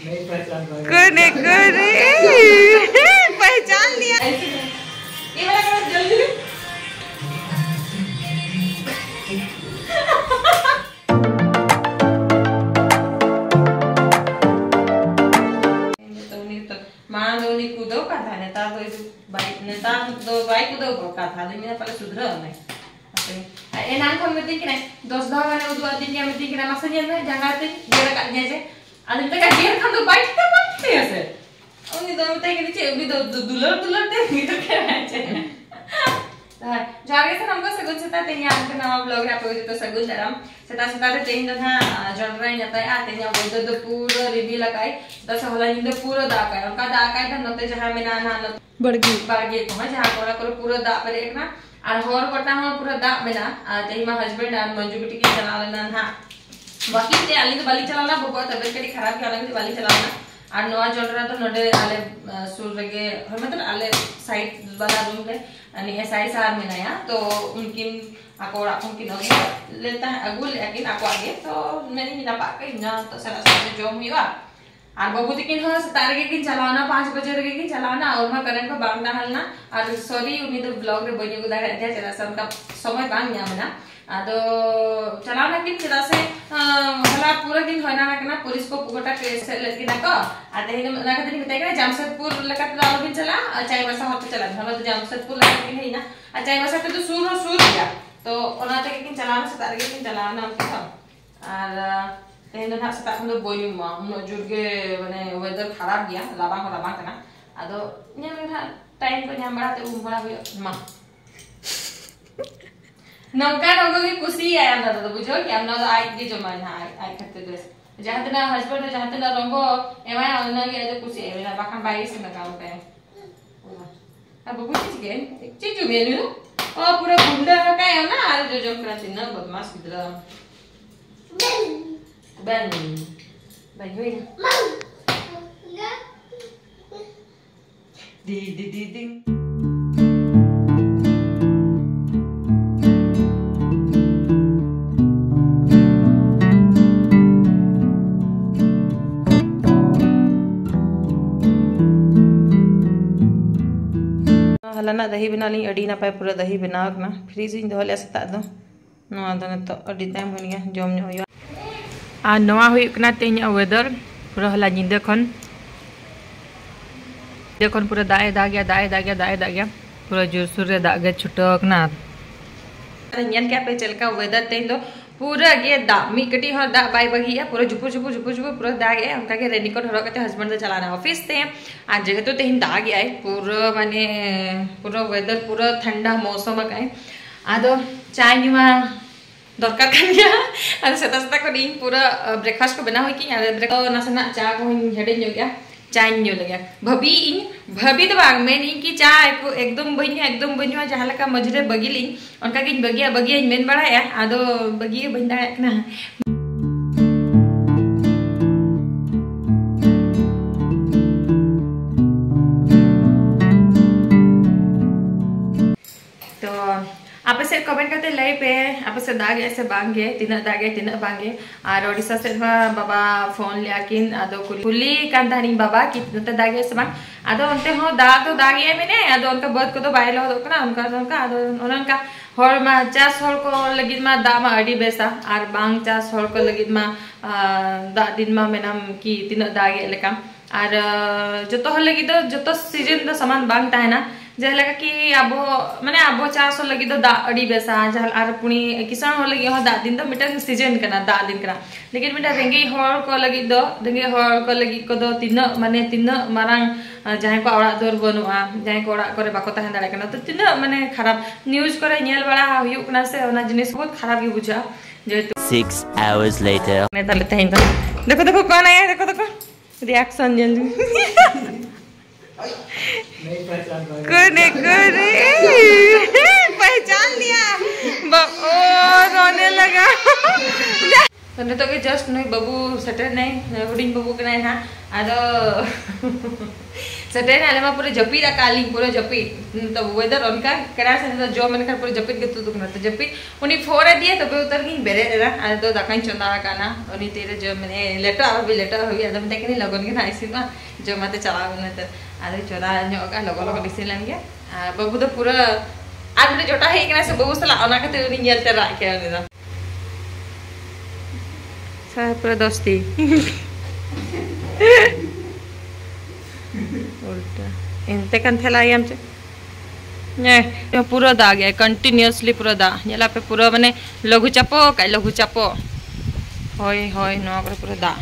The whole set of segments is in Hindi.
करने करे पहचान लिया। ये वाला करो जल्दी। माना दो नी कूदो का था नेता दो बाइक कूदो का था लेकिन पहले सुधर नहीं ए नान को मत कि नहीं 10 दाव ने उदो दिन के मत कि ना मसन में जंगाते गेर का जे अदन तक गेर खन दो बाइक त पत्ते से उनी दो मत कि नीचे भी दो दुलर ते भी तो के छे जागे से हमको सगुन से ते यहाँ के नवा ब्लॉग रे आपको तो सगुन दरम सेता सेता ते तेन दहा जनरा जाता है आते या बोल दो पूरा रिबी लगाई दस होला निंद पूरा दा का उनका दा का त नते जहां में ना बड़गी बागे को जहां कोरा को पूरा दा पर एक ना और होर कोटा हो पूरा दा में ना तेई मा हस्बैंड और मंजू बिटी के चला लेना ना बाकी ते आली तो बाली चलाना बहुत तबियत कड़ी खराब के आले बाली चलाना और नवा जनरा तो नडे आले सुर लगे मतलब आले साइड वाला रूम रे अनि साइड सार में नया तो उनकी आकोड़ा उनकी नगे लेता है अगुल लेकिन आको आगे तो नहीं मिला पाके ना तो सारा सारे जो हुआ और बाबू दिकिन हो तार के किन चलाना 5 बजे रे किन चलाना और मैं करंट को बांगना हलना और सॉरी उनी तो ब्लॉग रे बनी को दागा दे चला सब का समय बांग या मना तो चलाना किन चला से हला पूरा दिन होना ना करना पुलिस को गोटा केस लेके ना को आते ही ना कहते नहीं बताएगा जामशेदपुर लगा तो भी चला चाय बसा होते चला हम तो जामशेदपुर लगा के है ना चाय बसा तो सूर गया तो ओना तक किन चलाना से तार के किन चलाना हम और तेन ना सता हम तो बोली मा उन जुर्गे माने वेदर खराब गया लाबा को लाबा कना आदो न्या ना टाइम को न्या बड़ा ते बड़ा हुई मा नौका नौको की खुशी आया ना तो बुझो कि हम ना तो आई की जमा ना आई खते दे जहां तना हस्बैंड जहां तना रंगो एमा ना के तो खुशी है ना बाखन बाई से ना काम पे अब कुछ के चीज मेनू ओ पूरा गुंडा का है ना आज जो करते ना बदमाश इधर Ben हुई दी हलाना दही बना ली अड़ी नापाय पूरा दही बनाव ना फ्रीज इन दो ले सता दो नवा दो तो अड़ी टाइम हो गया जम न होया आ नवा हुई कना तेन वेदर पूरा हला निंदा खन देखन पूरा दाए दा गया पूरा जोर सोर रे दागे छुटक ना नियन क्या पे चलका वेदर तेन दो पूरा गे दा मी कटी हो दा बाय बगिया पूरा जुपुर पूरा दा गया उनका के रेनिकोट हरो कते हस्बैंड से चलाना ऑफिस ते आज जगह तो तेन दा गया है पूरा माने पूरा वेदर पूरा ठंडा मौसम का है आदो चाय निवा दरकार कर गया और सेता सेता को दिन पूरा ब्रेकफास्ट को बना हुई कि ब्रेकफास्ट नासना चा को हेडे न्यो गया चाय न्यो लगे भाभी तो बाग में नहीं कि चाय को एकदम बन्या जहां लका मजरे बगिली उनका कि बगिया मेन बड़ा आदो बगिया बन दाड़ा ना तो आप से कमेंट करते लाई पे आप से दागे ऐसे बांगे तीना बांगे और ओडिशा से बाबा फोन लिया किन आदो कुली कान दानी बाबा कि नते दागे से बांग आदो उनते हो दा तो दागे मैंने आदो उनका बद को तो बायलो हो कना उनका आदो उनका हर मा चास हर को लगित मा दा मा अडी बेसा और बांग चास हर को लगित मा दा दिन मा मेनाम कि तीना दागे लेका और जतो हर लगित जतो सीजन द समान बांग ता है ना जहलका कि आबो माने आबो चास लगी तो दा अड़ी बेसा जहल आर पुनी किसान हो लगी हो दा दिन तो मिटन सीजन कना दा दिन कना लेकिन मिटा रेंगे हर को लगी को दो तीन माने तीन मारांग जहां को ओड़ा दर बनुआ जहां को ओड़ा करे बाको तहन दाड़े कना तो तीन माने खराब न्यूज़ करे नेल बड़ा हुयु कना से ओना जिनिस बहुत खराब ही बुझा जे 6 hours later ने तले तहन देखो कौन आया देखो रिएक्शन जल्दी करने करे पहचान लिया ओ रोने लगा तो के जस्ट नहीं बाबू सेटर नहीं हुडिंग बाबू के नहीं हां आदो सटेन आले मा पूरे जपीद काली पूरे जपीद तो वेदर उनका करा से तो जो मन कर पूरे जपीद के तू तो जपीद उनी फोर दिए तो उतर की बेरे रा आ तो दाकाई चंदा काना उनी तेरे जो मैंने लेटर हुई अदम तक नहीं लगन के नाइसिन मा जो मते चला बने तो आदि चोरा नो का लगो दिसिन लंगे बाबू तो पूरा आज ने जोटा है कि से बाबू सला ओना के उनी येलते रा के उनी दा सा पूरा दोस्ती उल्टा इनते कन थेला आमचे ने पूरा दा गया कंटिन्यूअसली पूरा दा येला पे पूरा माने लघु चापो होय होय नो करे पूरा दा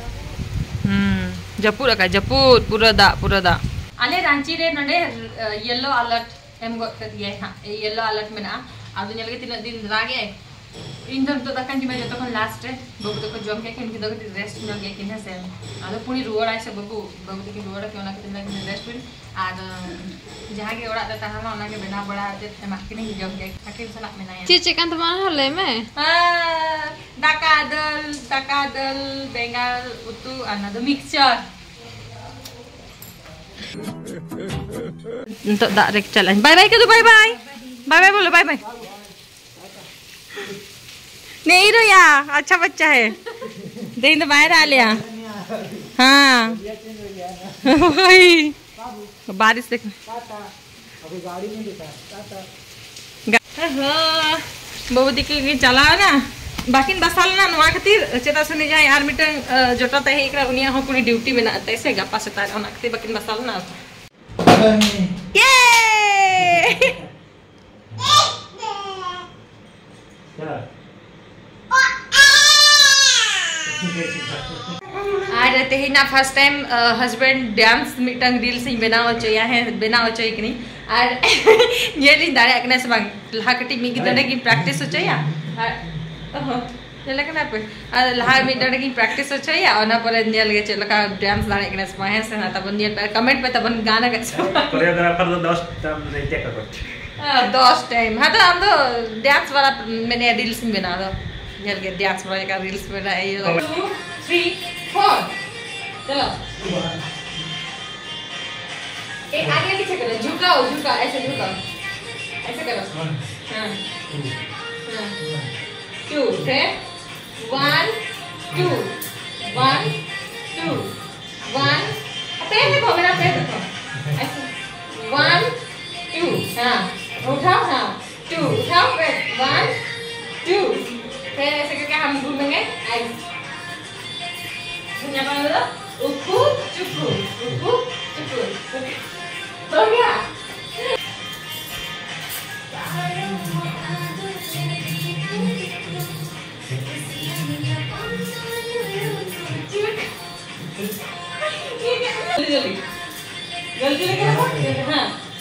जपूर का जपूर पूरा दा आले रांची रे नडे येलो अलर्ट एम गो कर दिए हां येलो अलर्ट में ना आदु नेल के 3 दिन लागे इंधन तो तकन जिमे जतो kon लास्ट है बबू तो जॉब के किन की तो रेस्ट न गए किन से आदो पुनी रोड आइसे बबू के रोड के ओना के दिन रेस्ट पुनी आर जहां के ओड़ा ता हम ओना के बना बड़ा ते मा के नहीं जॉब के आखिर सला में ना चीचे कांत मान हले में दाकादल बेंगल उतु another mixture तो डायरेक्ट चल बाय बाय के दो बाय बोलो बाय नहीं रो या अच्छा बच्चा है देख तो बाहर आ लिया हाँ बारिश देख बहुत दिक्कत चला ना बाकी बसाल ना नवा खातिर चेता से नहीं जाए यार मिटन जोटा तहे एकरा उनिया हो पुनी ड्यूटी में ना तैसे गप्पा से तार ओना खातिर बाकी बसाल ना ये आज रहते ही ना फर्स्ट टाइम हस्बैंड डांस मिटंग रील्स ही बनाओ चाहिए कि नहीं और ये नहीं दाड़े अकने से बांग लहा कटी मी की दड़े की प्रैक्टिस हो चाहिए चला के ना पे लहा मी दड़े की प्रैक्टिस हो चाहिए और ना पर नियल के चला का डांस दाड़े अकने से माहे से ना तब नियल पे कमेंट पे तब गाना का कोरियोग्राफर तो 10 टाइम रहते कर 10 टाइम हाँ तो हम तो डांस वाला मैंने रील्स में बना दो नियल के डांस वाला का रील्स बना है 2 3 4 चलो एक आगे पीछे करो झुकाओ ऐसे करो हाँ 2 फिर 1 2 1 2 1 पैर देखो मेरा पैर देखो ऐसे 1 2 हाँ उठाओ हाँ 2 उठाओ पैर 1 2 फिर ऐसे करके हम घूमेंगे उकू चुकू हो गया जल्दी हाँ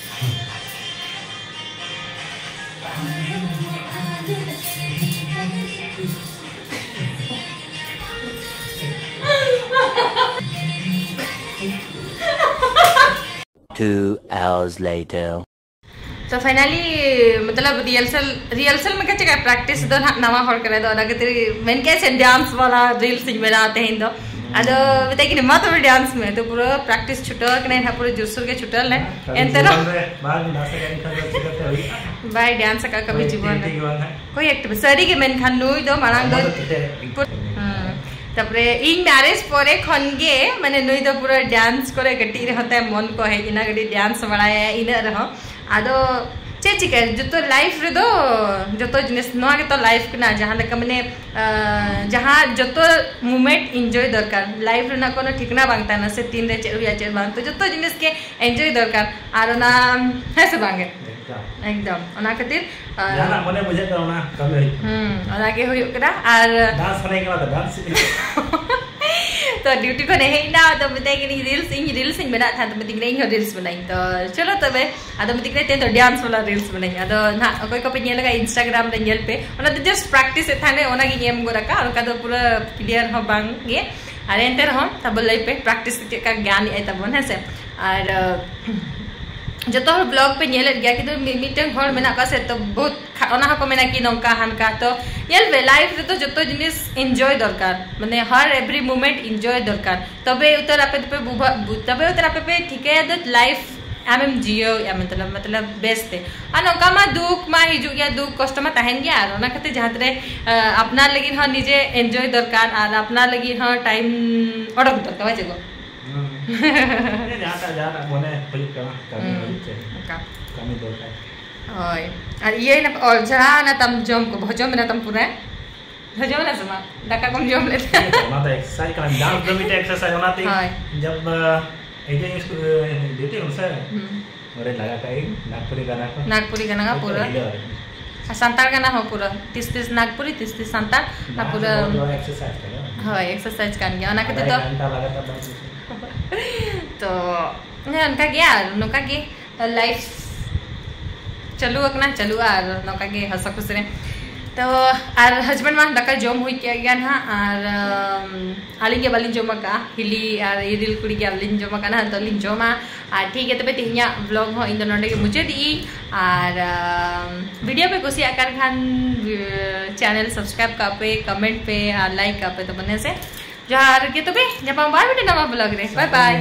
2 hours later. तो फाइनली मतलब रिहर्सल में क्या प्रैक्टिस दो नवा हॉल करे दो लगे तेरी मैंने कैसे डांस वाला रील्स बनाते हैं तो अदो बताइए कि मत और डांस में तो पूरा प्रैक्टिस छुटल कि नहीं पूरा जुस्सुर के छुटल है एंतरो भाई डांस का कभी जीवन कोई एक्टिव सरी के मेन खान नुई दो मांग दो तपरे इन मैरिज परे खनगे माने नुई दो पूरा डांस करे गटी रहता है मन को है इना गटी डांस बनाया इना रह आदो चे चिके जो लाइफ रे दो जो जिनिस नवा के तो लाइफ ना जहां लक माने जहां जो मोमेंट एंजॉय दरकार लाइफ रे ना कोनो ठिकना बांगता ना से 3 रे 4 या 4 बांग तो जो जिनिस के एंजॉय दरकार आरो ना ऐसे बांगे एकदम ओना खातिर जाना मने मुझे करना कमे ओना के होय ओकरा आर डांस करे के बाद डांस तो ड्यूटी को नहीं ना तो बताए कि रील्स बना था तो मैं दिख रही हूँ रील्स बनाई तो चलो तब अद मैं दिख रहे थे तो डांस वाला रील्स बनाई अद ना कोई को पे नेल लगा इंस्टाग्राम रे नेल पे ओना तो जस्ट प्रैक्टिस थाने ओना की गेम गो रखा और का तो पूरा क्लियर हो बांगे अरे एंटर हम तब लई पे प्रैक्टिस का ज्ञान है तब है से और जो तो ब्लॉग पे नेल गया कि तो मीटिंग हर मेना का से तो बहुत खाना को मेना कि नंका हानका तो नेल बे लाइफ रे तो जतो जिनिस एन्जॉय दरकार माने हर एवरी मोमेंट एन्जॉय दरकार तबे उतर आपे तबे उतर आपे पे ठीक है दैट लाइफ आम जियो या मतलब बेस्ट है और नंका मा दुख मा हिजु या दुख कष्ट मा तहन गया और ना खातिर जहां रे अपना लगी ह निजे एन्जॉय दरकार और अपना लगी ह टाइम अडक दरकार बाजेगो जाना मने पलिक कमी दरकार होय और ये ना और जरा ना तम जम को भजम ना तम पूरा भजम ना समा दाका कम जम लेते ना तो एक्सरसाइज करना डांस दमिट एक्सरसाइज होना थी जब एजे इसको देते उनसे और लगा का नागपुरी गाना का पूरा संताल गाना हो पूरा 30 नागपुरी 30 संताल ना पूरा एक्सरसाइज करो हां एक्सरसाइज कर गया ना कहते तो घंटा लगा था तो उनका गया उनका के लाइफ चलू अकना चलू और नौका के हंस खुश रे तो और हस्बैंड मान दका जम हुई क्या गया ना और आलिंग के बालिंग जमा का हिली और इरिल कुड़ी के बालिंग जमा का ना तो लिंग जमा और ठीक है तबे तिहिया व्लॉग हो इन नोंडे के मुझे दी और वीडियो पे कुछ आकर खान चैनल सब्सक्राइब का पे कमेंट पे और लाइक का पे तो बने से जोहार के तो बे जब हम बाय वीडियो नवा ब्लॉग रे बाय बाय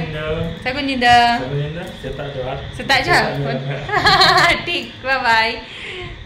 सगुनिंदा सेता जोहार सेता जोहार ठीक बाय बाय